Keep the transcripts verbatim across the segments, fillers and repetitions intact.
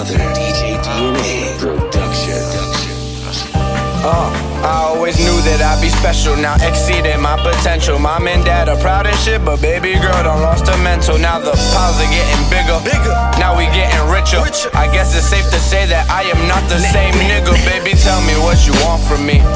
another D J D N A production. Uh, I always knew that I'd be special, now exceeding my potential. Mom and dad are proud as shit, but baby girl done lost her mental. Now the piles are getting bigger, bigger. Now we getting richer. richer. I guess it's safe to say that I am not the same nigga. Baby, tell me what you want from me,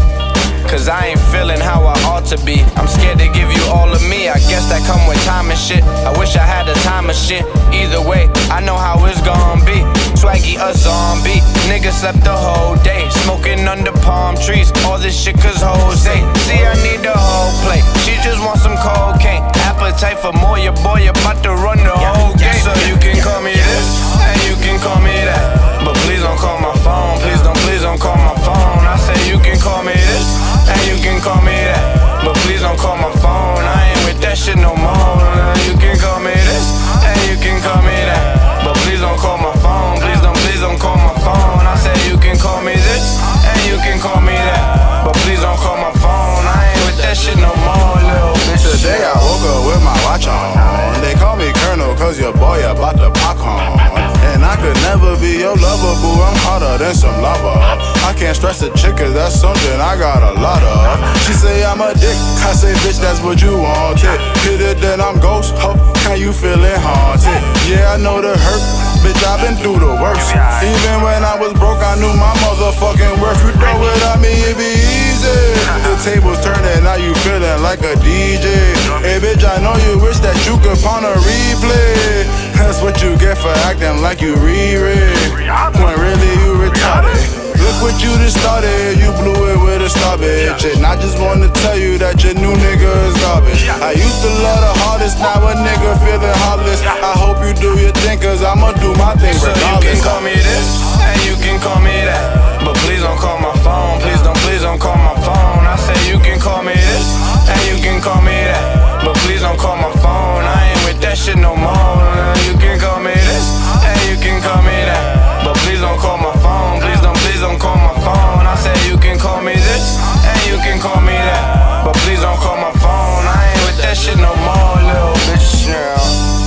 cause I ain't feeling how I ought to be. I'm scared to give you all of me, I guess that come with time and shit. I wish I had a time machine. Either way, I know how it's gon' be. Swaggy a zombie, nigga slept the whole day, smoking under palm trees. All this shit cause hoes say, see I need the whole plate. She just want some cocaine, appetite for more. Your boy about to run the whole game. So you can call me this, and you can call me that, but please don't call my phone. Please don't, please don't call my phone. I say you can call me this, and you can call me that, but please don't call my phone. I ain't with that shit no more. You can call me this, and you can call me that, but please don't call my phone. Please don't, please don't call my phone. I said you can call me this, and you can call me that, but please don't call my phone. I ain't with that shit no more, little bitch. Today I woke up with my watch on. They call me Colonel cause your boy about to pop on. And I could never be your lover, boo, I'm hotter than some lava. I can't stress a chick cause that's something I got a lot of. She say I'm a dick, I say bitch that's what you wanted. Hit it then I'm ghost, ho, can you feeling haunted? Yeah I know the hurt, bitch I've been through the worst. Even when I was broke I knew my motherfucking worth. You throw it at me it be easy. The tables turning, now you feeling like a D J. Hey bitch I know you wish that you could pawn a replay. That's what you get for acting like you re-read, when really you retarded. Look what you just started, you blew it with a star bitch. And I just wanna tell you that your new nigga is garbage. I used to love the hardest, now a nigga feeling heartless. I hope you do your thing cause I'ma do my thing regardless. So you can call me this, and you can call me that, but please don't call my phone. Please don't, please don't call my phone. I say you can call me this, and you can call me that, but please don't call my phone. I ain't with that shit no more. You can call me this, and you can call me that, but please don't call my phone. Please don't, please don't call my phone. I say you can call me this, and you can call me that, but please don't call my phone. I ain't with that shit no more, little bitch. Yeah.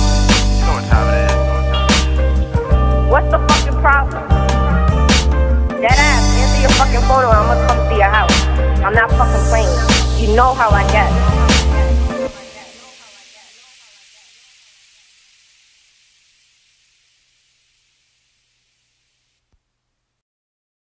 What's the fucking problem? Dead ass, answer your fucking phone or I'm gonna come to your house. I'm not fucking playing. You know how I get.